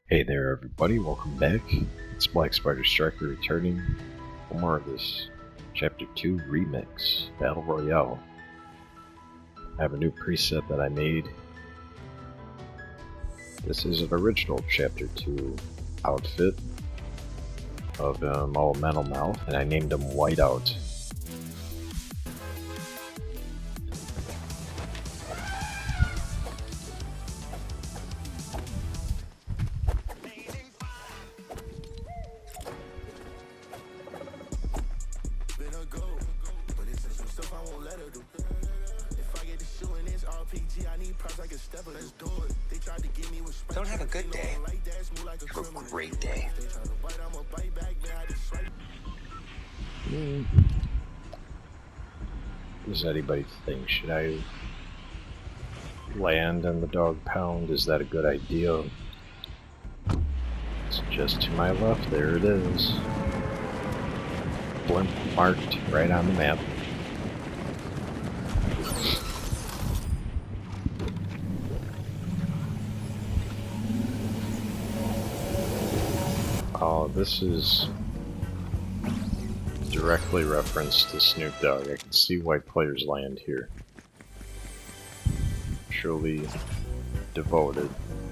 Hey there everybody, welcome back. It's Black Spider Striker returning for more of this Chapter 2 Remix Battle Royale. I have a new preset that I made. This is an original Chapter 2 outfit of Elemental Mouth, and I named him Whiteout. Don't have a good day. Have a great day. What does anybody think? Should I land in the dog pound? Is that a good idea? It's just to my left. There it is. Blimp marked right on the map. Oh, this is directly referenced to Snoop Dogg. I can see why players land here. Truly devoted.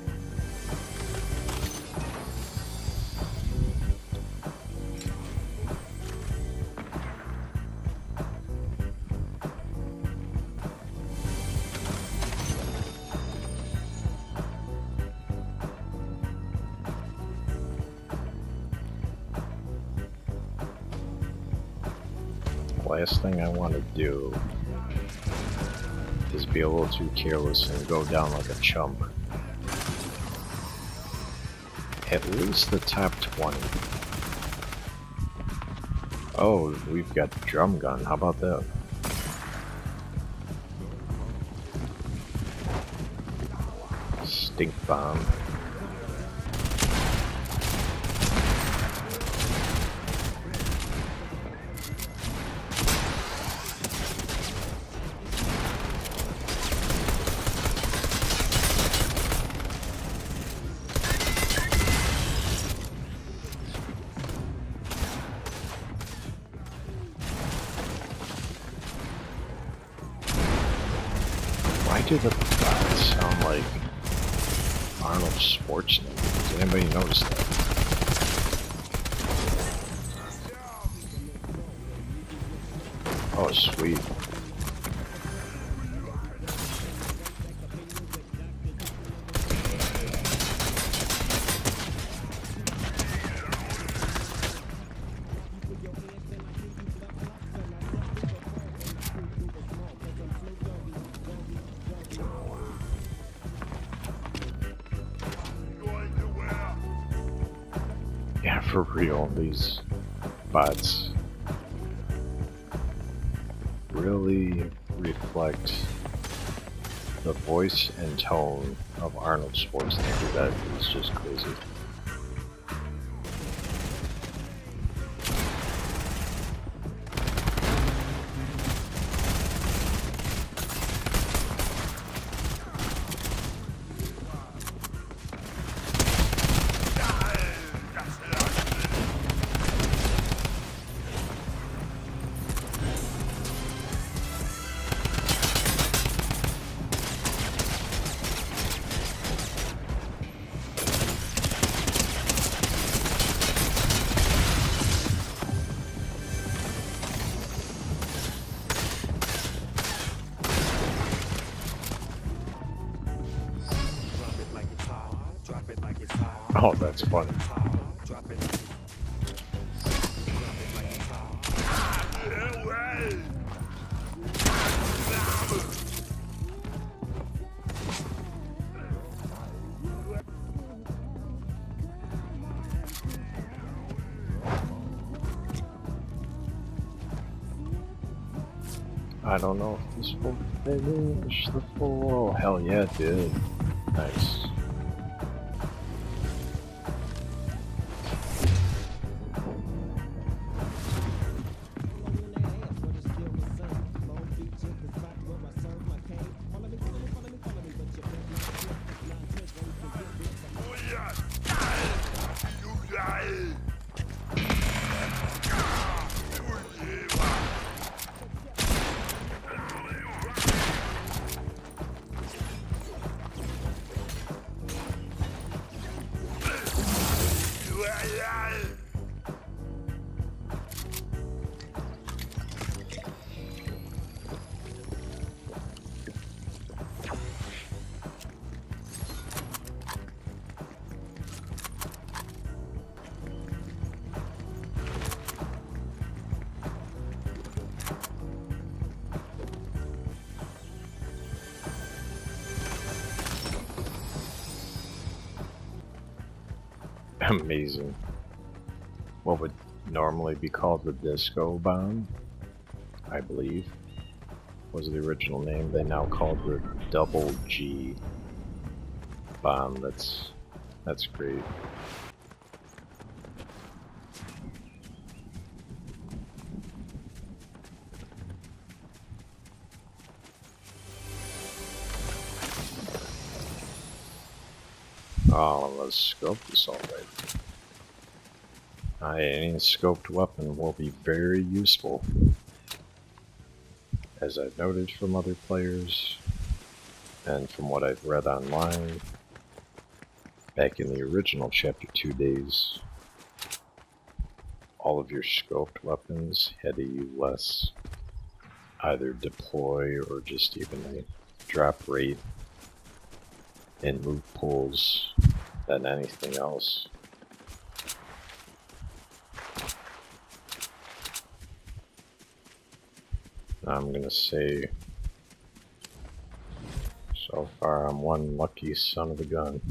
Last thing I want to do is be a little too careless and go down like a chump. At least the top 20. Oh, we've got the drum gun. How about that? Stink bomb. Why do the bots sound like Arnold Schwarzenegger? Did anybody notice that? Oh, sweet. Yeah, for real, these bots really reflect the voice and tone of Arnold Schwarzenegger. That is just crazy. Oh, that's funny. I don't know if this will finish the full. Oh, hell yeah, it did. Nice. Amazing. What would normally be called the disco bomb, I believe, was the original name. They now call it the double G bomb. That's great. Oh, let's scope this already. Any scoped weapon will be very useful. As I've noted from other players, and from what I've read online, back in the original Chapter 2 days, all of your scoped weapons had a less either deploy or just even a drop rate and move pulls than anything else. I'm gonna say, so far I'm one lucky son of a gun.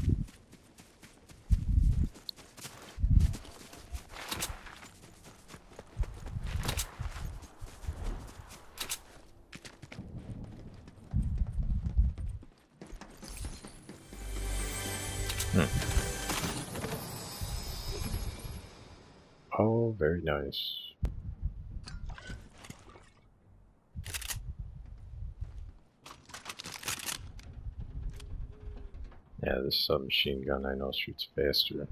Oh, very nice. Yeah, this submachine gun I know shoots faster.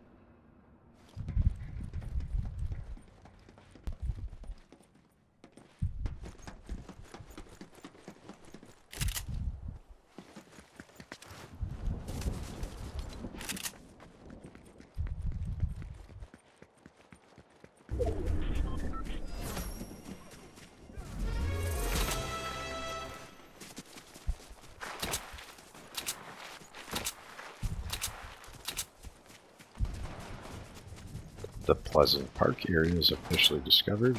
The Pleasant Park area is officially discovered.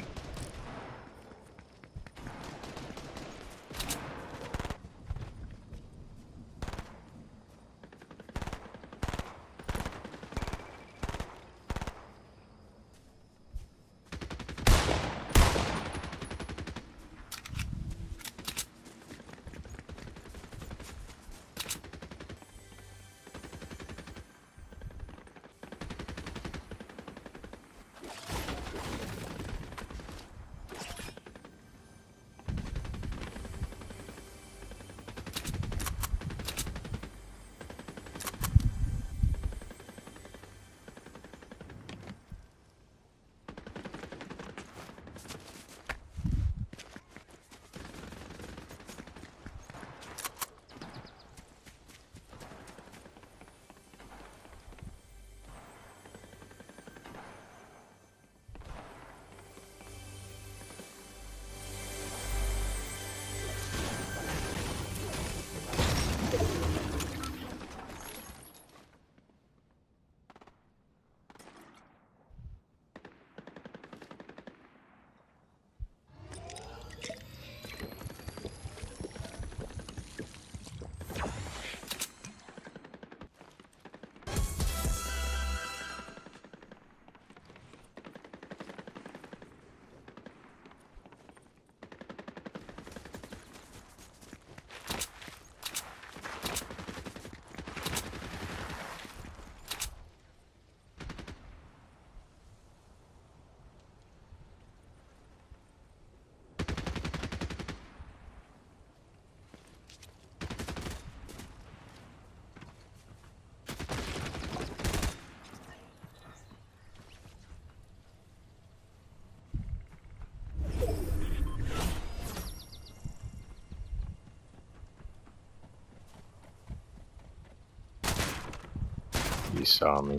He saw me.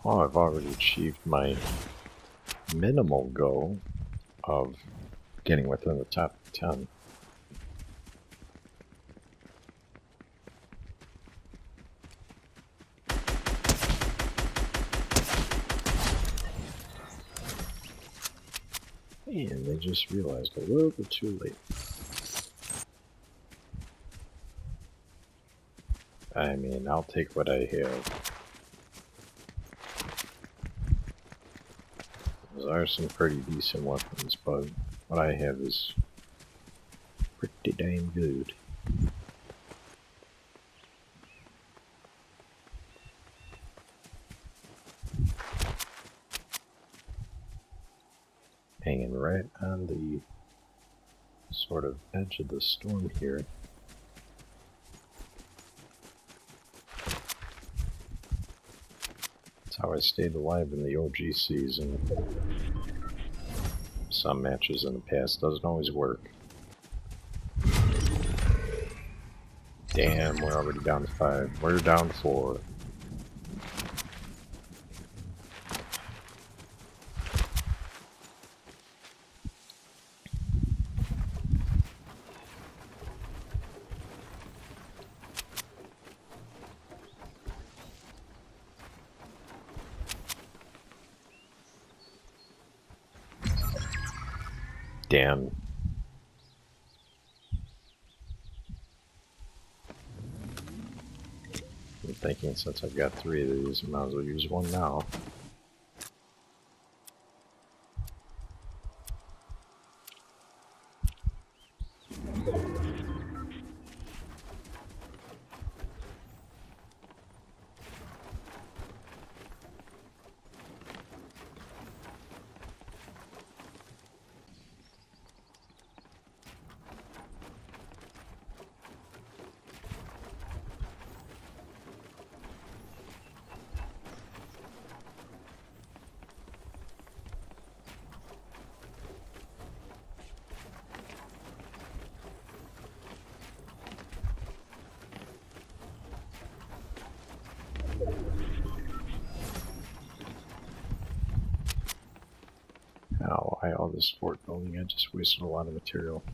Oh, I've already achieved my minimal goal of getting within the top 10. And they just realized a little bit too late. I mean, I'll take what I have. There are some pretty decent weapons, but what I have is pretty damn good. Hanging right on the sort of edge of the storm here. That's how I stayed alive in the OG season. Some matches in the past doesn't always work. Damn, we're already down to 5. We're down to 4. Damn. I'm thinking since I've got 3 of these, I might as well use one now. Now, why all this fort building? I just wasted a lot of material.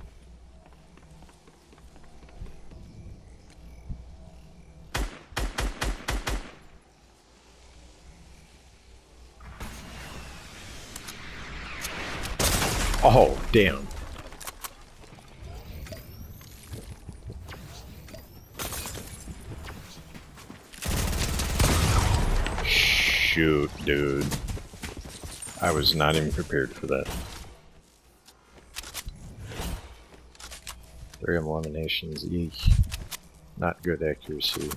Oh, damn. Shoot, dude. I was not even prepared for that. 3 eliminations, eek. Not good accuracy.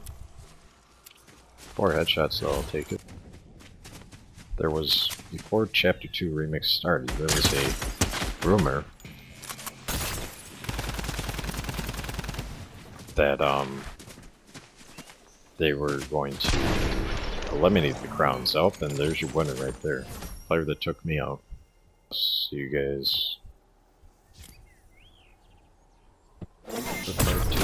4 headshots though, I'll take it. There was, before Chapter 2 Remix started, there was a rumor that they were going to eliminate the crowns. Oh, and there's your winner right there. Player that took me out. See you guys.